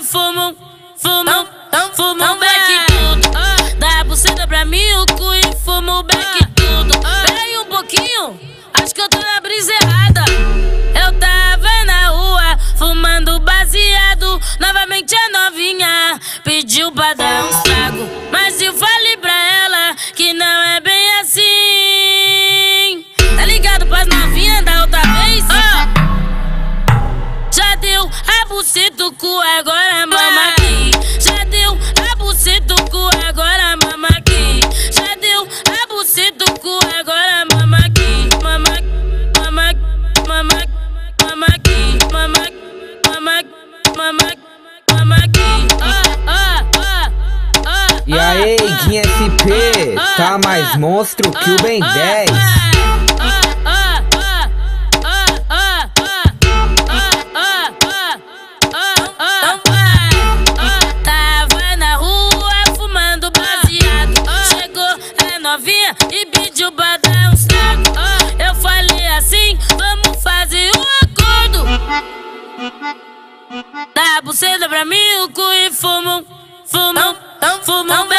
fumo um beck tudo. Dá a buceta pra mim, o cu e fumo o beck tudo. Peraí um pouquinho, acho que eu tô na brisa errada. Eu tava na rua, fumando baseado. Novamente a novinha pediu pra dar um trago, mas eu falei pra ela que não é bem assim. Tá ligado pras novinhas da outra vez? Já deu a buceta, o cu, agora mama aqui. Já deu a buceta, o cu, agora mama aqui. Já deu a buceta, o cu, agora mama aqui. Mama aqui. E aí, Guinha SP, tá mais monstro que o Ben 10. Tava na rua fumando baseado. Chegou a novinha e pediu pra dar uns tragos. Eu falei assim, vamos fazer um acordo. Dá a buceta pra mim, o cu e fumo um